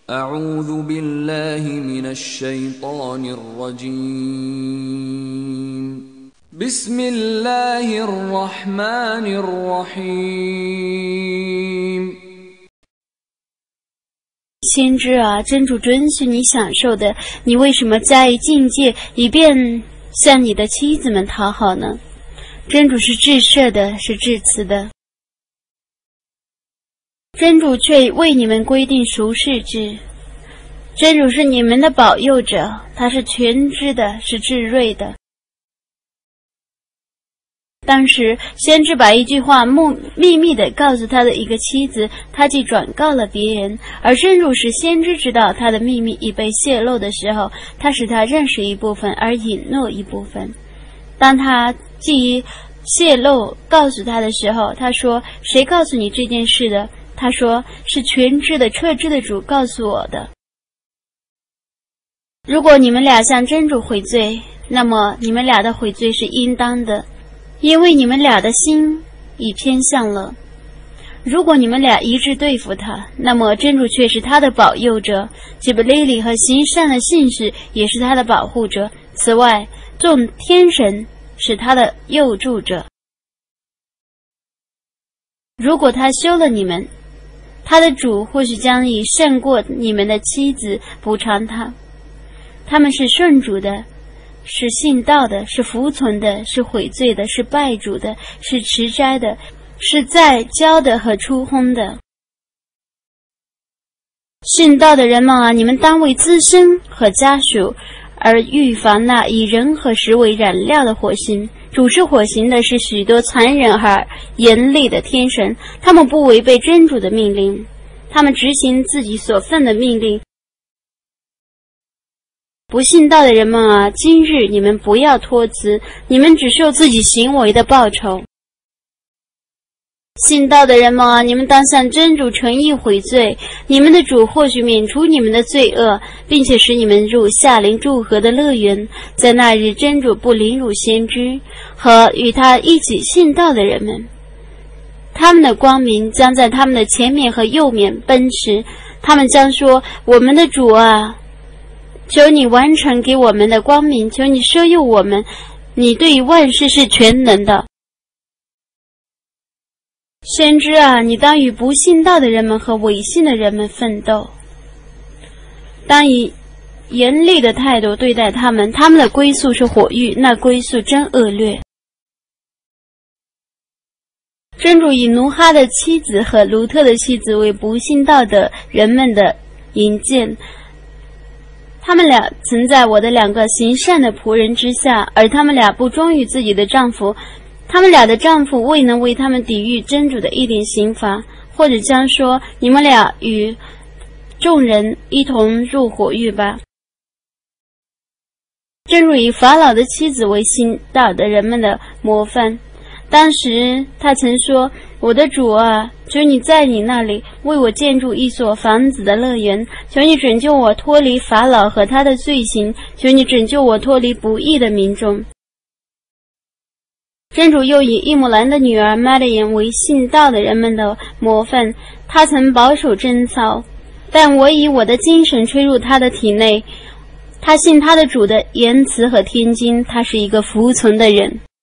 أعوذ بالله من الشيطان الرجيم بسم الله الرحمن الرحيم 先知啊，真主准许你享受的，你为什么加以禁戒，以便向你的妻子们讨好呢？真主是至赦的，是至慈的。真主却为你们规定赎世制。真主是你们的保佑者，他是全知的，是至睿的。当时先知把一句话秘密地告诉他的一个妻子，他既转告了别人，而真主使先知知道他的秘密已被泄露的时候，他使他认识一部分而隐诺一部分。当他既泄露告诉他的时候，他说：谁告诉你这件事的？他说：是全知的彻知的主告诉我的。如果你们俩向真主悔罪，那么你们俩的悔罪是应当的，因为你们俩的心已偏向了。如果你们俩一致对付他，那么真主却是他的保佑者，吉卜勒里和行善的信士也是他的保护者，此外众天神是他的佑助者。如果他休了你们，他的主或许将以胜过你们的妻子补偿他。他们是顺主的，是信道的，是服从的，是悔罪的，是拜主的，是持斋的，是在交的和出烘的。信道的人们啊，你们当为自身和家属而预防那以人和食为燃料的火星。主持火星的是许多残忍而严厉的天神，他们不违背真主的命令，他们执行自己所奉的命令。不信道的人们啊，今日你们不要托辞，你们只受自己行为的报酬。信道的人们啊，你们当向真主诚意悔罪，你们的主或许免除你们的罪恶，并且使你们入夏临祝贺的乐园。在那日，真主不凌辱先知和与他一起信道的人们，他们的光明将在他们的前面和右面奔驰，他们将说：我们的主啊，求你完成给我们的光明，求你赦宥我们，你对于万事是全能的。先知啊，你当与不信道的人们和违信的人们奋斗，当以严厉的态度对待他们，他们的归宿是火狱，那归宿真恶劣。真主以奴哈的妻子和卢特的妻子为不信道的人们的引荐，他们俩曾在我的两个行善的仆人之下，而他们俩不忠于自己的丈夫，他们俩的丈夫未能为他们抵御真主的一点刑罚，或者将说：你们俩与众人一同入火狱吧。真主以法老的妻子为信道的人们的模范，当时他曾说：我的主啊，求你在你那里为我建筑一所房子的乐园，求你拯救我脱离法老和他的罪行，求你拯救我脱离不义的民众。真主又以伊姆兰的女儿玛利亚为信道的人们的模范，她曾保守贞操，但我以我的精神吹入她的体内，她信她的主的言辞和天经，她是一个服从的人。